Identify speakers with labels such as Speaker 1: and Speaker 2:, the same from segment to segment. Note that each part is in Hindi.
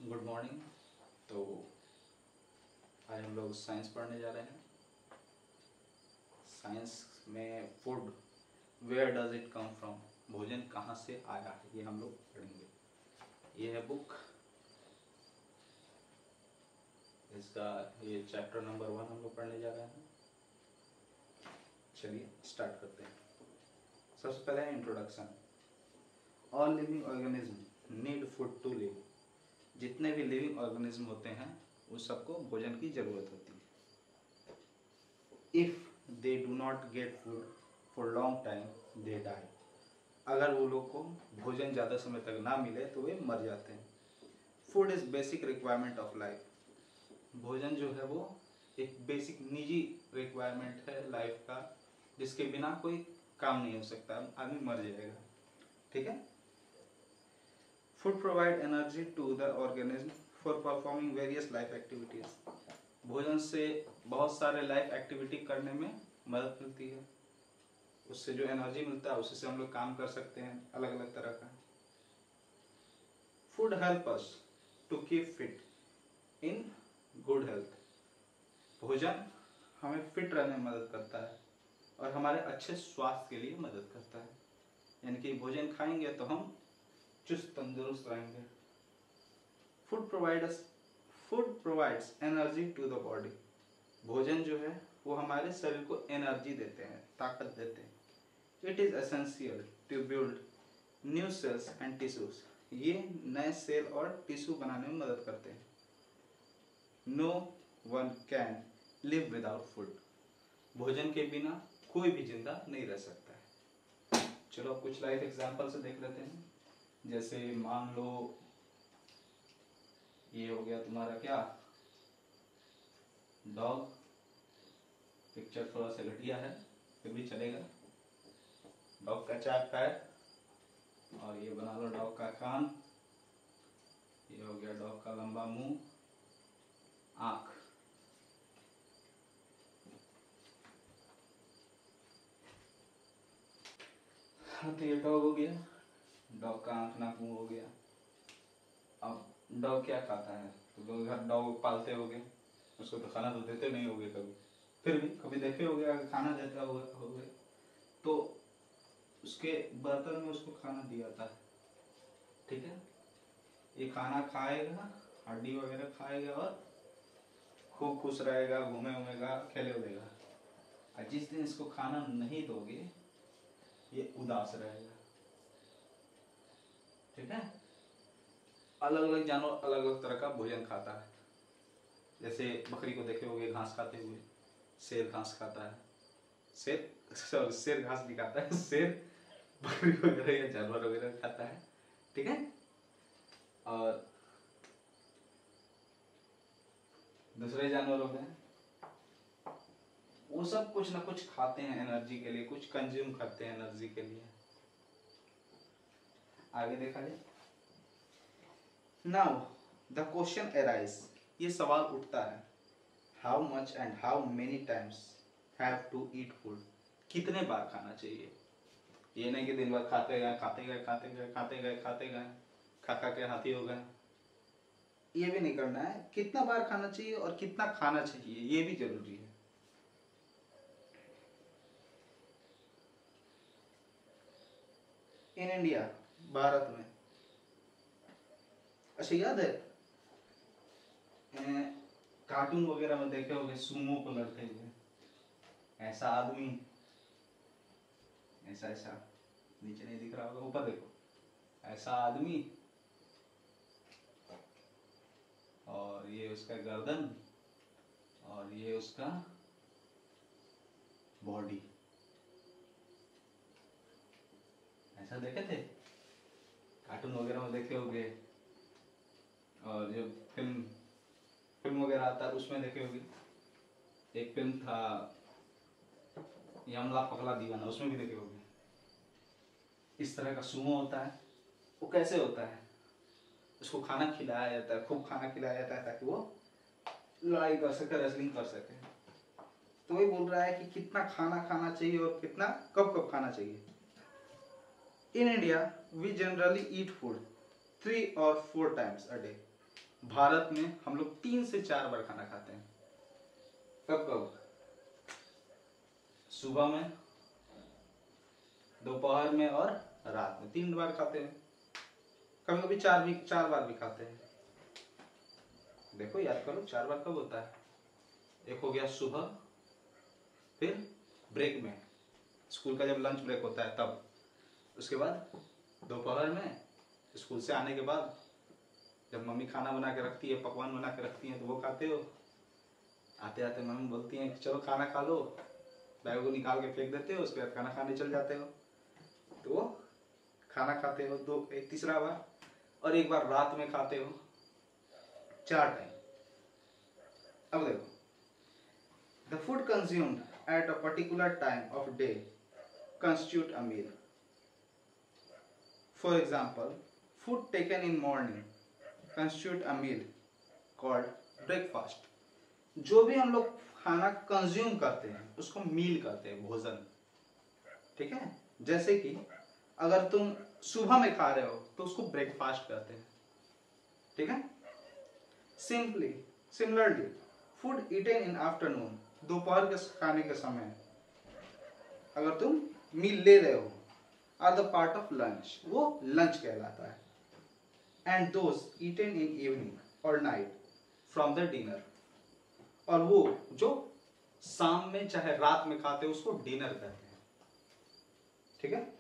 Speaker 1: Good morning. तो आज हम लोग साइंस पढ़ने जा रहे हैं। साइंस में food, where does it come from, भोजन कहाँ से आया है, ये हम लोग पढ़ेंगे। ये है बुक, इसका ये चैप्टर नंबर 1 हम लोग पढ़ने जा रहे हैं। चलिए स्टार्ट करते हैं। सबसे पहले introduction. All living organism need food to live. जितने भी लिविंग ऑर्गेनिज्म होते हैं उस सबको भोजन की ज़रूरत होती है। If they do not get food for long time they die. अगर वो लोग को भोजन ज़्यादा समय तक ना मिले तो वे मर जाते हैं। Food is basic requirement of life. भोजन जो है वो एक बेसिक निजी रिक्वायरमेंट है लाइफ का, जिसके बिना कोई काम नहीं हो सकता, आदमी मर जाएगा। ठीक है। Food provide energy to the organism for performing various life activities. भोजन से बहुत सारे लाइफ एक्टिविटी करने में मदद मिलती है। उससे जो एनर्जी मिलता है उससे हम लोग काम कर सकते हैं अलग अलग तरह का। Food help us to keep fit in good health. भोजन हमें फिट रहने में मदद करता है और हमारे अच्छे स्वास्थ्य के लिए मदद करता है। यानी कि भोजन खाएंगे तो हम चुस्त तंदुरुस्त रहेंगे। Food provides energy to the body. भोजन जो है वो हमारे शरीर को एनर्जी देते हैं, ताकत देते हैं। It is essential to build new cells and tissues. ये नए सेल और टिश्यू बनाने में मदद करते हैं। No one can live without food. भोजन के बिना कोई भी जिंदा नहीं रह सकता है। चलो अब कुछ लाइफ एग्जाम्पल से देख लेते हैं। जैसे मान लो ये हो गया तुम्हारा क्या, डॉग। पिक्चर थोड़ा सा घटिया है फिर भी चलेगा। डॉग का 4 पैर और ये बना लो डॉग का कान। ये हो गया डॉग का लंबा मुंह, आंख। हाँ तो ये डॉग हो गया, डॉग का आंख नाक मुंह हो गया। अब डॉग क्या खाता है? तो लोग घर डॉग पालते होगे, उसको तो खाना तो देते नहीं होगे कभी, फिर भी कभी देखे होगे अगर खाना देता होगे तो उसके बर्तन में उसको खाना दिया जाता है। ठीक है। ये खाना खाएगा, हड्डी वगैरह खाएगा और खूब खुश रहेगा, घूमे उमेगा, खेले उलेगा। और जिस दिन इसको खाना नहीं दोगे ये उदास रहेगा। ठीक है। अलग अलग जानवर अलग अलग तरह का भोजन खाता है। जैसे बकरी को देखे होगे घास खाते हुए, शेर घास खाता है। शेर घास नहीं खाता है, शेर बकरी वगैरह या जानवर वगैरह खाता है। ठीक है। और दूसरे जानवर हो गए, वो सब कुछ ना कुछ खाते हैं एनर्जी के लिए, कुछ कंज्यूम करते हैं एनर्जी के लिए। आगे देखा जाए। नाउ द क्वेश्चन अराइज, ये सवाल उठता है, how much and how many times have to eat food. कितने बार खाना चाहिए? ये नहीं कि दिन भर खाते गए खाते गए खाते गए खाते गए खाते गए, खा खा के हाथी हो गए। ये भी नहीं करना है। कितना बार खाना चाहिए और कितना खाना चाहिए ये भी जरूरी है। इन इंडिया, भारत में, अच्छा याद है कार्टून वगैरह में देखे होंगे सुमो को लड़ते हुए, ऐसा आदमी, ऐसा ऐसा, नीचे नहीं दिख रहा होगा, ऊपर देखो, ऐसा आदमी और ये उसका गर्दन और ये उसका बॉडी। ऐसा देखे थे कार्टून वगैरह में देखे होंगे। और जो फिल्म वगैरह आता है उसमें देखे होंगे। एक फिल्म था यमला पगला दीवाना, उसमें भी देखे होंगे। इस तरह का सुमो होता है। वो कैसे होता है? उसको खाना खिलाया जाता है, खूब खाना खिलाया जाता है ताकि वो लड़ाई कर सके, रेसलिंग कर सके। तो वही बोल रहा है कि कितना खाना खाना चाहिए और कितना कब कब खाना चाहिए। In India we generally eat food 3 or 4 times a day। भारत में हम लोग 3 से 4 बार खाना खाते हैं। कब कब? सुबह में, दोपहर में और रात में 3 बार खाते हैं। कभी कभी 4 बार भी खाते हैं। देखो याद करो 4 बार कब होता है? एक हो गया सुबह, फिर ब्रेक में, स्कूल का जब लंच ब्रेक होता है तब, उसके बाद दोपहर में, स्कूल से आने के बाद जब मम्मी खाना बना के रखती है, पकवान बना के रखती है तो वो खाते हो। आते आते मम्मी बोलती है चलो खाना खा लो, बैग को निकाल के फेंक देते हो, उसके बाद खाना खाने चल जाते हो। तो खाना खाते हो एक तीसरा बार, और एक बार रात में खाते हो। 4 टाइम। अब देखो, the food consumed at a particular time of day constitute a meal. For example, food taken in morning constitute a meal called breakfast. जो भी हम लोग खाना कंज्यूम करते हैं उसको मील कहते हैं, भोजन। ठीक है? जैसे कि अगर तुम सुबह में खा रहे हो तो उसको ब्रेकफास्ट कहते हैं। ठीक है? Similarly, food eaten in afternoon, दोपहर के खाने के समय अगर तुम मील ले रहे हो, are the part of lunch, वो लंच कहलाता है। And those eaten in evening और नाइट फ्रॉम द डिनर, और वो जो शाम में चाहे रात में खाते हो उसको डिनर कहते हैं। ठीक है?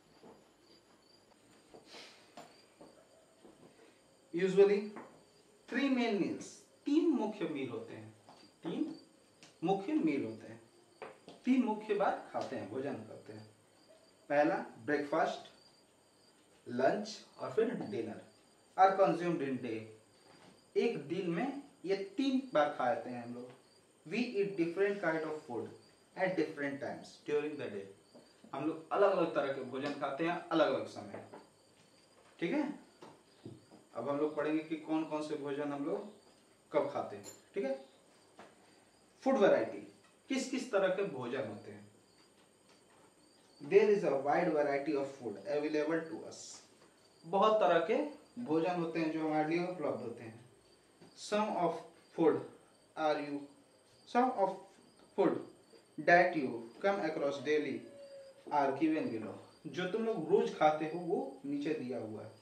Speaker 1: यूजुअली 3 मेन मील्स, 3 मुख्य मील होते हैं। 3 मुख्य मील होते हैं, 3 मुख्य बार खाते हैं, भोजन करते हैं। पहला ब्रेकफास्ट, लंच और फिर dinner are consumed in day. एक दिन में ये 3 बार खाते हैं हम लोग। We eat different kind of food at different times during the day. हम लोग अलग अलग तरह के भोजन खाते हैं अलग अलग समय। ठीक है? अब हम लोग पढ़ेंगे कि कौन कौन से भोजन हम लोग कब खाते हैं। ठीक है? फूड वैरायटी, किस किस तरह के भोजन होते हैं। There is a wide variety of food available to us. बहुत तरह के भोजन होते हैं जो हमारे लिए उपलब्ध होते हैं। Some of food that you come across daily are given below. जो तुम लोग रोज खाते हो वो नीचे दिया हुआ है।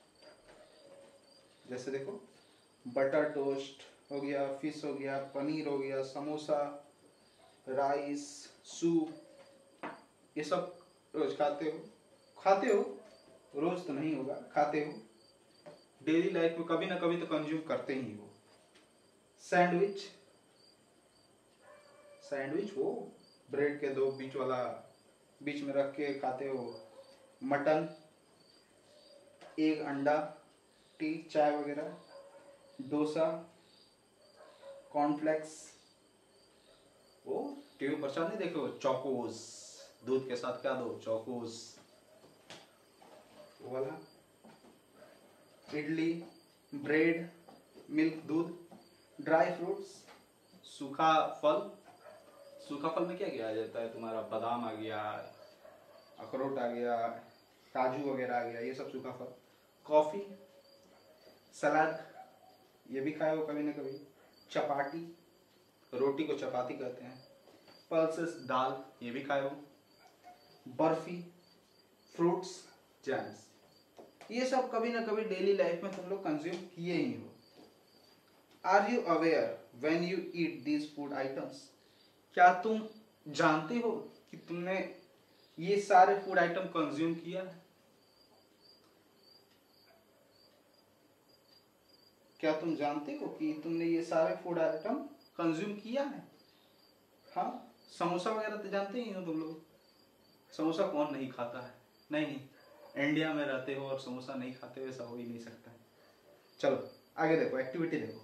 Speaker 1: जैसे देखो, बटर टोस्ट हो गया, फिश हो गया, पनीर हो गया, समोसा, राइस, सूप, ये सब रोज खाते हो, रोज तो नहीं होगा, खाते हो, डेली लाइफ में कभी ना कभी तो कंज्यूम करते ही हो। सैंडविच वो ब्रेड के 2 बीच में रख के खाते हो। मटन, एग, अंडा, टी, चाय वगैरह, डोसा, कॉर्नफ्लेक्स, वो टीवी पर नहीं देखो, चोकोस, दूध के साथ क्या दो, चोकोस वाला, इडली, ब्रेड, मिल्क, दूध, ड्राई फ्रूट्स, सूखा फल में क्या किया जाता है तुम्हारा, बादाम आ गया, अखरोट आ गया, काजू वगैरह आ गया, ये सब सूखा फल। कॉफी, सलाद, ये भी खाए हो कभी ना कभी। चपाटी, रोटी को चपाती कहते हैं। पल्सेस, दाल, ये भी खाए हो। बर्फी, फ्रूट्स, जैम्स, ये सब कभी ना कभी डेली लाइफ में तुम लोग कंज्यूम किए ही हो। Are you aware when you eat these food items? क्या तुम जानते हो कि तुमने ये सारे फूड आइटम कंज्यूम किया है? क्या तुम जानते हो कि तुमने ये सारे फूड आइटम कंज्यूम किया है? हाँ, समोसा वगैरह तो जानते ही हो तुम लोग। समोसा कौन नहीं खाता है? नहीं, इंडिया में रहते हो और समोसा नहीं खाते हो, ऐसा हो ही नहीं सकता है। चलो आगे देखो, एक्टिविटी देखो।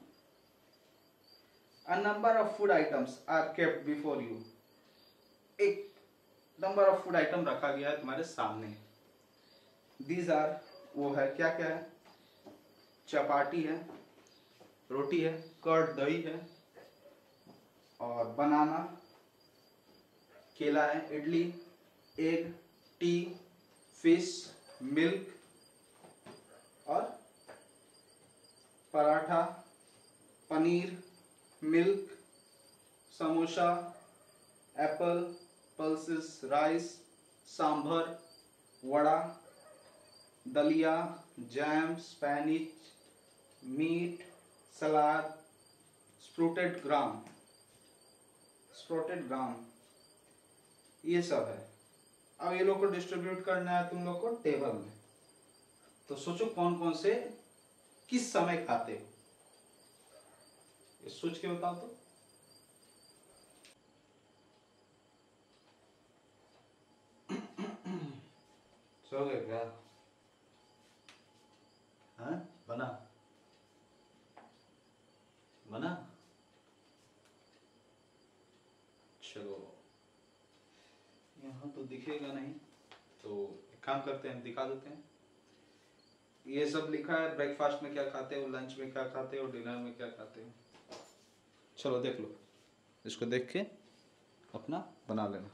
Speaker 1: A number of food items are kept before you. एक नंबर ऑफ फूड आइटम रखा गया है तुम्हारे सामने। These are, वो है क्या क्या है? चपाटी है, रोटी है, कर्ड दही है, और बनाना, केला है, idli, egg, tea, fish, milk और paratha, paneer, milk, samosa, apple, pulses, rice, sambar, vada, दलिया, jam, spinach, meat, salad, sprouted gram, ये सब है। अब ये लोग को डिस्ट्रीब्यूट करना है तुम लोग को टेबल में। तो सोचो कौन कौन से किस समय खाते हो, ये सोच के बताओ तो। सो गए क्या? हाँ, बना बना। चलो, यहाँ तो दिखेगा नहीं, तो एक काम करते हैं, दिखा देते हैं। ये सब लिखा है, ब्रेकफास्ट में क्या खाते हो, लंच में क्या खाते हो, डिनर में क्या खाते हो। चलो देख लो, इसको देख के अपना बना लेना।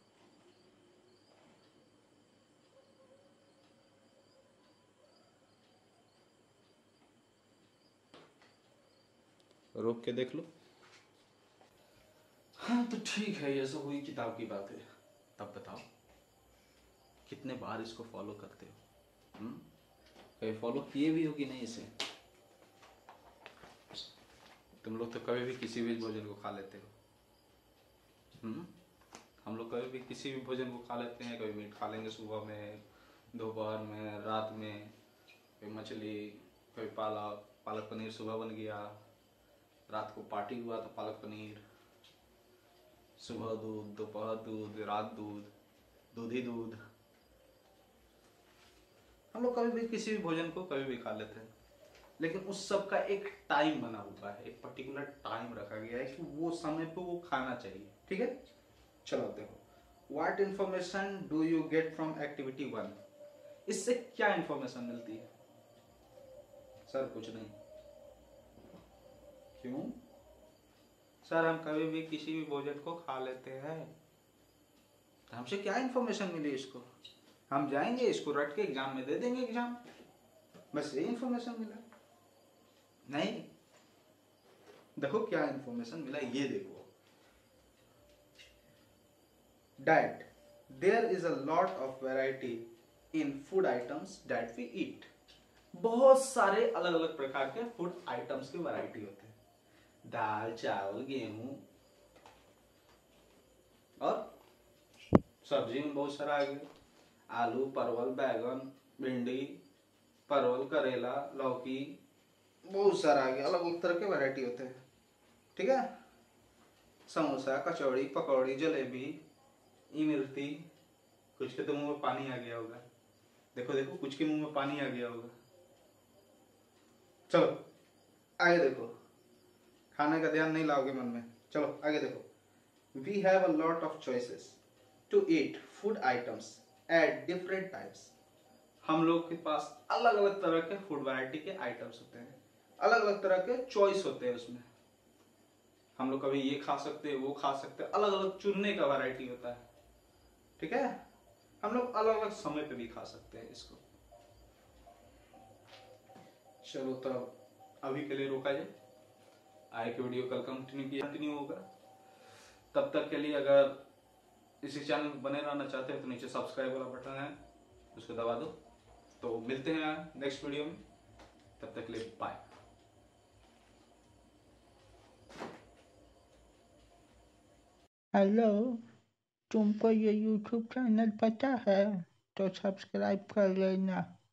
Speaker 1: रोक के देख लो। हाँ तो ठीक है, ये सब हुई किताब की बात है। तब बताओ कितने बार इसको फॉलो करते हो? कभी फॉलो किए भी हो कि नहीं इसे? तुम लोग तो कभी भी किसी भी भोजन को खा लेते हो। हम लोग कभी भी किसी भी भोजन को खा लेते हैं। कभी मीट खा लेंगे सुबह में, दोपहर में, रात में, कभी मछली, कभी पालक पनीर सुबह बन गया, रात को पार्टी हुआ तो पालक पनीर, सुबह दूध, दोपहर दूध, रात दूध, दूध ही दूध। हम लोग कभी भी किसी भी भोजन को कभी भी खा लेते हैं, लेकिन उस सब का एक टाइम बना हुआ है, एक पर्टिकुलर टाइम रखा गया है कि वो समय पे वो खाना चाहिए। ठीक है, चलो देखो, what information do you get from activity 1? इससे क्या इंफॉर्मेशन मिलती है? सर कुछ नहीं। क्यों? सर हम कभी भी किसी भी भोजन को खा लेते हैं। तो हमसे क्या इंफॉर्मेशन मिली इसको? हम जाएंगे, इसको रट के एग्जाम में दे देंगे एग्जाम, बस यही इंफॉर्मेशन मिला? नहीं, देखो क्या इंफॉर्मेशन मिला, ये देखो। Diet, there is a lot of variety in food items that we eat. बहुत सारे अलग अलग प्रकार के फूड आइटम्स की वैरायटी होते हैं। दाल, चावल, गेहूं, और सब्जी में बहुत सारा आ गया, आलू, परवल, बैगन, भिंडी, परवल, करेला, लौकी, बहुत सारा आ गया। अलग अलग तरह के वैरायटी होते हैं। ठीक है, समोसा, कचौड़ी, पकौड़ी, जलेबी, इमरती। कुछ के तो मुंह में पानी आ गया होगा। देखो देखो, कुछ के मुंह में पानी आ गया होगा। चलो आगे देखो, खाने का ध्यान नहीं लाओगे मन में। चलो आगे देखो। We have a lot of choices to eat food items at different times. हम लोग के पास अलग अलग तरह के फूड वैरायटी के आइटम्स होते हैं, अलग अलग तरह के चॉइस होते हैं उसमें। हम लोग कभी ये खा सकते हैं, वो खा सकते हैं, अलग अलग चुनने का वैरायटी होता है। ठीक है, हम लोग अलग अलग समय पे भी खा सकते हैं इसको। चलो तब अभी के लिए रोका जाए, आगे की वीडियो कल कंटिन्यू होगा। तब तक के लिए अगर इसी चैनल पर बने रहना चाहते हैं तो नीचे सब्सक्राइब वाला बटन है, उसको दबा दो। तो मिलते हैं नेक्स्ट वीडियो में, तब तक के लिए बाय।
Speaker 2: हेलो, तुमको ये YouTube चैनल पता है? तो सब्सक्राइब कर लेना।